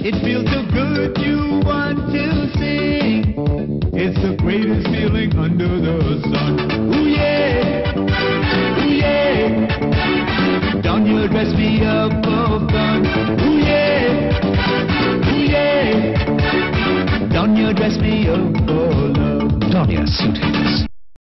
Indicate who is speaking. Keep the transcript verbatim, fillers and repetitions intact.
Speaker 1: It feels so good you want to sing. It's the greatest feeling under the sun. Ooh yeah, ooh yeah. Donear dress me up for fun. Ooh yeah, ooh yeah. Donear dress me up for love.
Speaker 2: Donear suited.